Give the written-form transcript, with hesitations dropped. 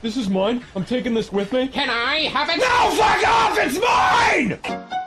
This is mine. I'm taking this with me. Can I have it? No, fuck off! It's mine!